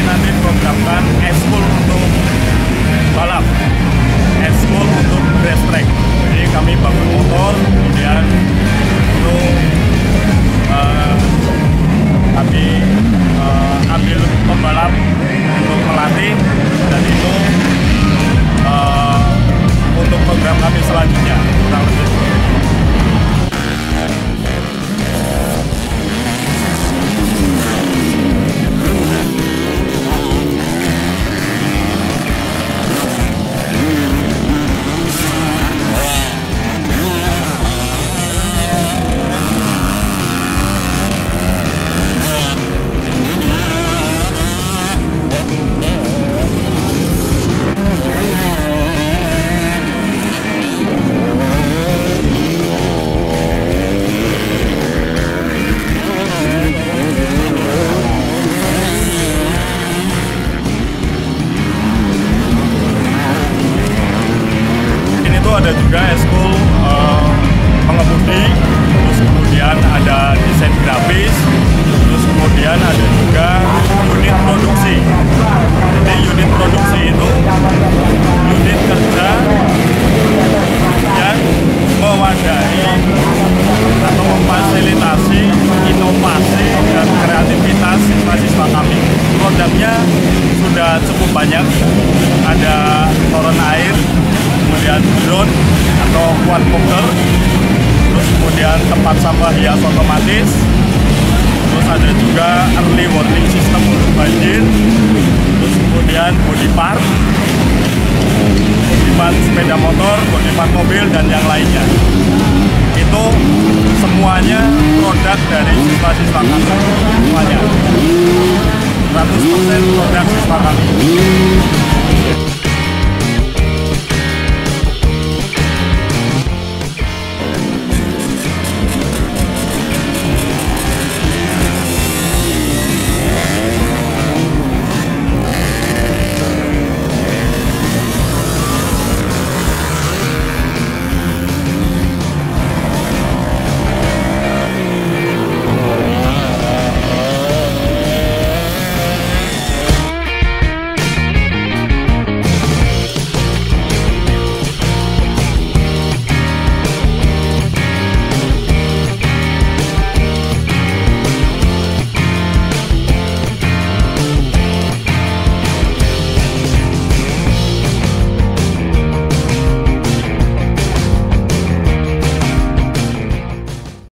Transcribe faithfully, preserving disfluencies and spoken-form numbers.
nanti programkan eskul untuk balap, eskul untuk race track. Jadi kami bangun motor, kemudian itu uh, kami uh, ambil pembalap untuk melatih, dan itu uh, untuk program kami selanjutnya kurang lebih. Ada juga eskul uh, pengemudi, terus kemudian ada desain grafis, terus kemudian ada juga unit produksi. Jadi unit produksi itu unit kerja yang mewadahi atau memfasilitasi inovasi dan kreativitas siswa-siswa kami. Produknya sudah cukup banyak, ada toren air, kemudian drone atau quadcopter, terus kemudian tempat sampah hias otomatis, terus ada juga early warning system untuk banjir, terus kemudian body part, body part sepeda motor, body part mobil, dan yang lainnya. Itu semuanya produk dari siswa-siswa kami, semuanya seratus persen produk siswa kami.